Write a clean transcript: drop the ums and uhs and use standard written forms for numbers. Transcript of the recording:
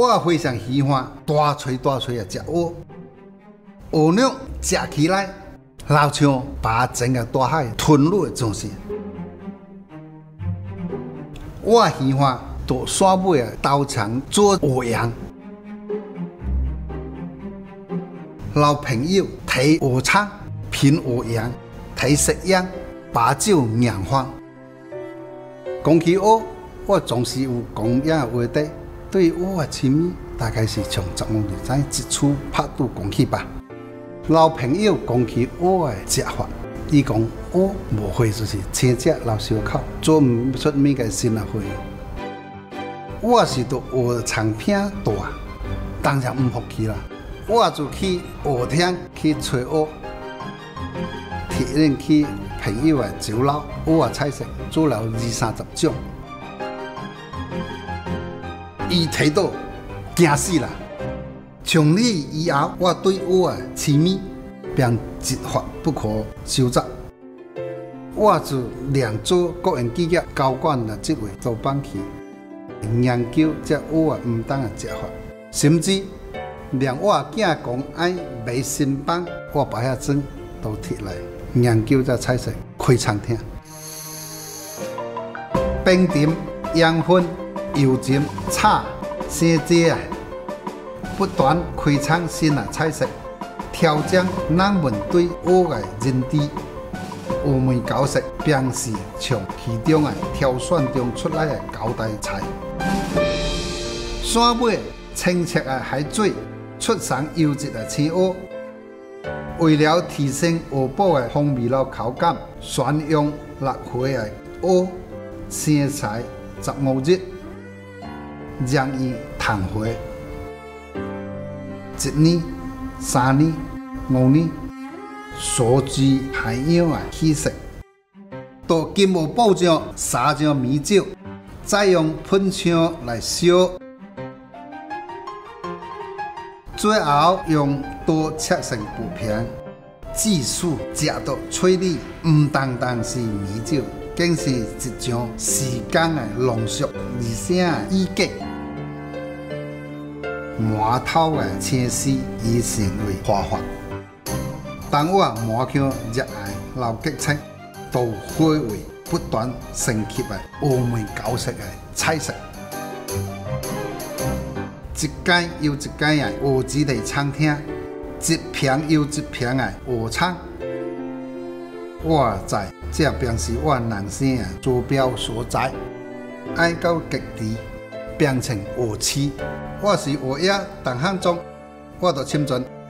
我非常喜欢大锤大锤啊食蚵，蚵肉食起来，老像把整个大海吞入的东西。我喜欢到山尾啊稻场做蚵羊，老朋友提蚵叉、品蚵羊、提食样、把酒酿饭。讲起蚵，我总是有讲样的话题。对蚵的亲密，大概是从15、20一处拍拄讲起吧。老朋友讲起蚵的食法，伊讲蚵无会就是青椒捞烧烤，做唔出咩个新啊会。我是到蚵长片大，当然唔服气啦。我就去蚵厅去找蚵，体验去朋友的酒楼，蚵啊菜色做了20、30种。伊睇到惊死啦！从此以后，我对蚵的痴迷便一发不可收拾。我就连做国营企业高管的职位都放弃，研究这蚵的唔当的食法，甚至连我囝讲爱买新房，我把遐钱都摕来研究这菜色，开餐厅，冰点养分。油浸、炒、生煎啊，不断开创新的菜色，调整人们对蚵的认知。欧美高食便是从其中的挑选中出来的高大菜。山尾清澈的海水，出产优质的青蚵。为了提升蚵宝的风味和口感，选用6岁的蚵，生采15日。让伊糖化1年、3年、5年，所具海洋的气息。到金无保障3种米酒，再用喷枪来烧，最后用刀切成薄片。技术食到嘴里，唔单单是米酒。更是一种时间的浓缩，而且意境。满头的青丝已成为花法。当我满腔热爱老激情，都化为不断升级的欧美高式的菜色。一间又一间的蚵子的餐厅，一瓶又一瓶的蚵餐。我知这便是我人生的坐标所在。爱到极致，变成蚵痴。我是蚵爷陈汉忠，我就深圳。